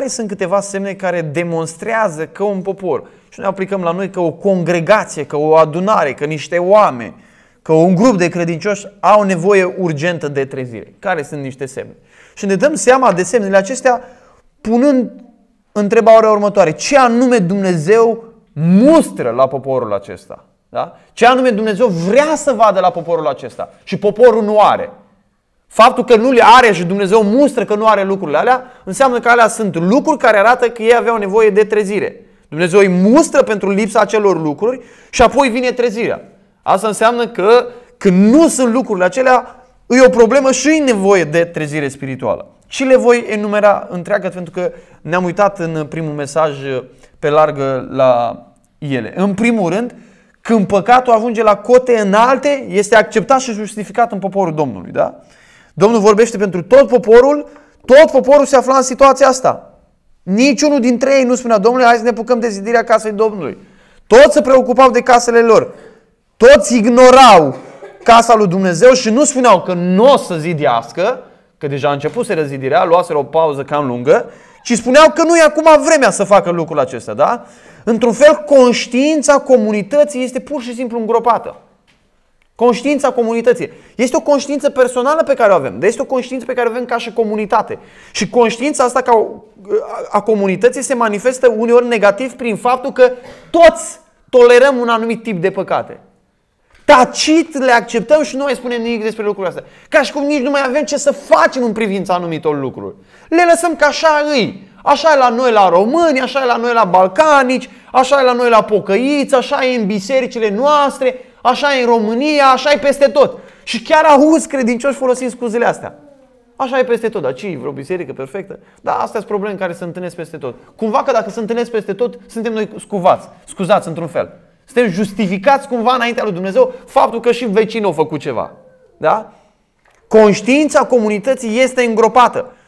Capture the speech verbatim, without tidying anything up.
care sunt câteva semne care demonstrează că un popor, și noi aplicăm la noi, că o congregație, că o adunare, că niște oameni, că un grup de credincioși au nevoie urgentă de trezire? Care sunt niște semne? Și ne dăm seama de semnele acestea punând întrebarea următoare: ce anume Dumnezeu mustră la poporul acesta? Da? Ce anume Dumnezeu vrea să vadă la poporul acesta și poporul nu are? Faptul că nu le are și Dumnezeu mustră că nu are lucrurile alea, înseamnă că alea sunt lucruri care arată că ei aveau nevoie de trezire. Dumnezeu îi mustră pentru lipsa acelor lucruri și apoi vine trezirea. Asta înseamnă că când nu sunt lucrurile acelea, e o problemă și e nevoie de trezire spirituală. Și le voi enumera întreagă, pentru că ne-am uitat în primul mesaj pe largă la ele. În primul rând, când păcatul ajunge la cote înalte, este acceptat și justificat în poporul Domnului. Da? Domnul vorbește pentru tot poporul, tot poporul se afla în situația asta. Niciunul dintre ei nu spunea: Domnule, hai să ne apucăm de zidirea casei Domnului. Toți se preocupau de casele lor. Toți ignorau casa lui Dumnezeu și nu spuneau că nu o să zidească, că deja a început să rezidirea, luaseră o pauză cam lungă, ci spuneau că nu e acum vremea să facă lucrul acesta. Da? Într-un fel, conștiința comunității este pur și simplu îngropată. Conștiința comunității. Este o conștiință personală pe care o avem, dar este o conștiință pe care o avem ca și comunitate. Și conștiința asta ca a comunității se manifestă uneori negativ prin faptul că toți tolerăm un anumit tip de păcate. Tacit le acceptăm și nu mai spunem nimic despre lucrurile astea. Ca și cum nici nu mai avem ce să facem în privința anumitor lucruri. Le lăsăm ca așa îi. Așa e la noi la români, așa e la noi la balcanici, așa e la noi la pocăiți, așa e în bisericile noastre, așa e în România, așa e peste tot. Și chiar auzi credincioși folosind scuzele astea. Așa e peste tot. Dar ce, vreo biserică perfectă? Da, astea sunt probleme care se întâlnesc peste tot. Cumva că dacă se întâlnesc peste tot, suntem noi scuvați, scuzați într-un fel. Suntem justificați cumva înaintea lui Dumnezeu faptul că și vecinul a făcut ceva. Da? Conștiința comunității este îngropată.